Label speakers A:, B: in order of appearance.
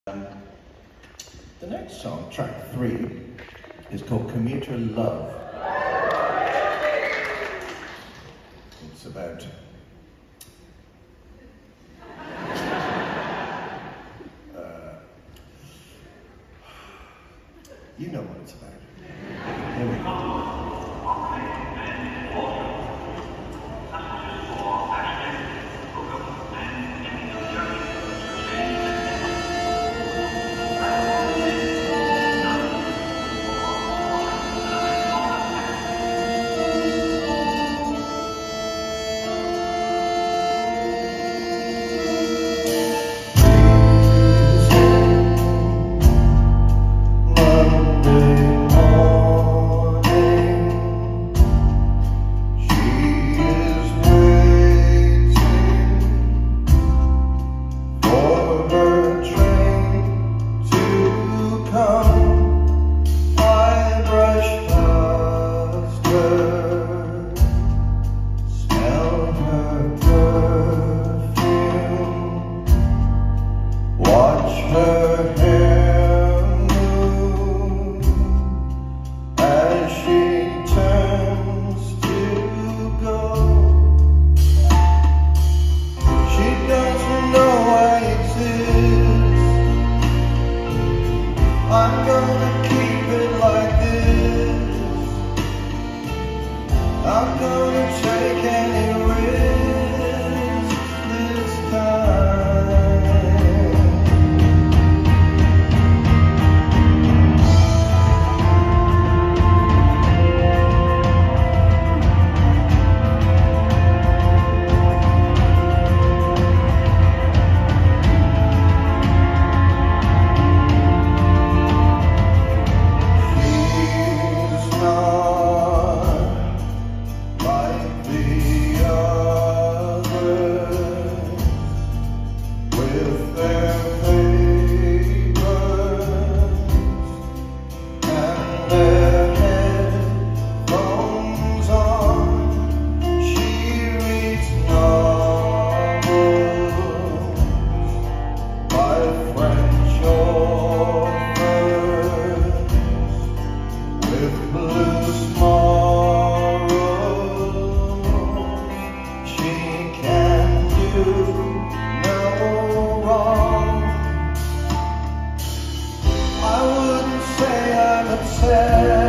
A: The next song, track 3, is called Commuter Love. It's about you know what it's about. Here we go. Her hair move as she turns to go. She doesn't know I exist. I'm gonna keep it like this. I'm gonna take any risk this time. I wouldn't say I'm upset.